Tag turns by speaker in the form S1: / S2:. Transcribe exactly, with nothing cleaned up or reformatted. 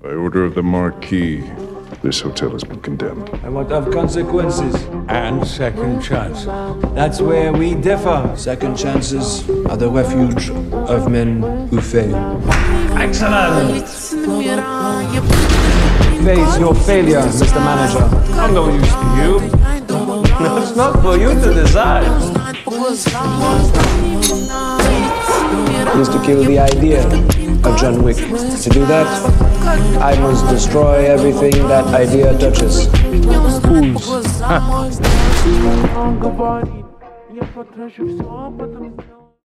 S1: By order of the Marquis, this hotel has been condemned.
S2: And what of consequences?
S3: And second chances.
S2: That's where we differ.
S4: Second chances are the refuge of men who fail.
S2: Excellent! Face your failure, Mister Manager.
S3: I'm no use to you.
S2: It's not for you to decide.
S4: Is to kill the idea of John Wick. To do that, I must destroy everything that idea touches.
S3: Whose?